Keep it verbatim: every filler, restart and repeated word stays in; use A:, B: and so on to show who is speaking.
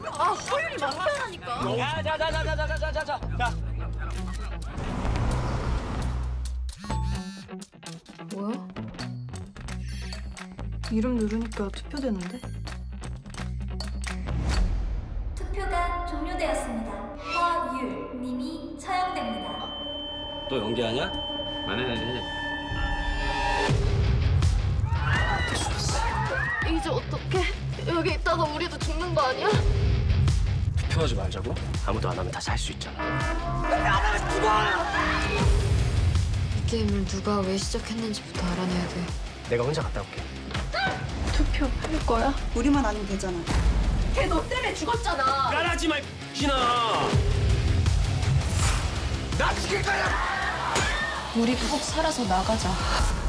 A: 아, 허율이 많다니까.
B: 야, 자, 자, 자, 자, 자, 자, 자, 자, 자.
C: 뭐야? 이름 누르니까 투표되는데?
D: 투표가 종료되었습니다. 허율 님이 처형됩니다.
B: 또 연기하냐?
E: 안 해.
C: 이제 어떡해? 여기 있다가 우리도 죽는 거 아니야?
B: 투표하지 말자고? 아무도 안 하면 다 살 수 있잖아.
C: 이 게임을 누가 왜 시작했는지부터 알아내야 돼.
B: 내가 혼자 갔다 올게.
C: 투표 할 거야?
F: 우리만 아니면 되잖아.
A: 걔 너 때문에 죽었잖아.
B: 까라지 마, 이진아. 나 죽일 거야.
C: 우리 꼭 살아서 나가자.